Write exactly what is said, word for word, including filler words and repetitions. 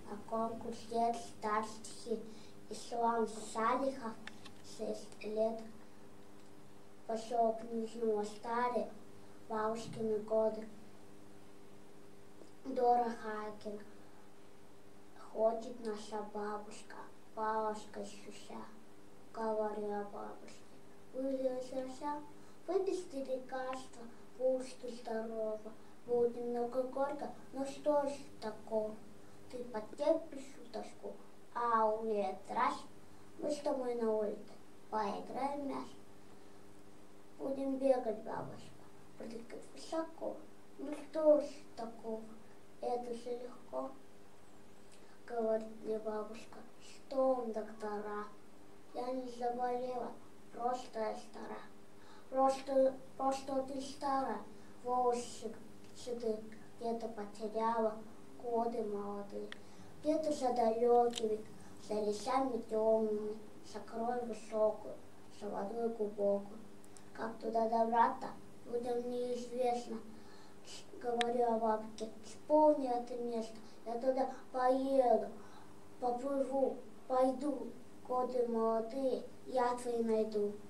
на конкурс лет старости Ислам Салихов, шесть лет, поселок Нижнего Старе, бабушкины годы. Дора Хакин, ходит наша бабушка, бабушка Сюся, говорю о бабушке. Вылезся, выписали лекарства, будешь здорова, будет немного горько, но что ж такого? Ты потерпишь тоску, а уедет раз, мы с тобой на улице поиграем в мяч. Будем бегать, бабушка, прыгать высоко. Ну что ж такого, это же легко. Говорит мне бабушка, что он, доктора? Я не заболела, просто я стара. Просто, просто ты стара, волосы седые, где-то потеряла, годы молодые. Где-то за далекими, за лесами темными, за кровь высокую, за водой глубокую. Как туда добраться, людям неизвестно. Говорю о бабке, вспомни это место, я туда поеду, поплыву, пойду, годы молодые, я твои найду.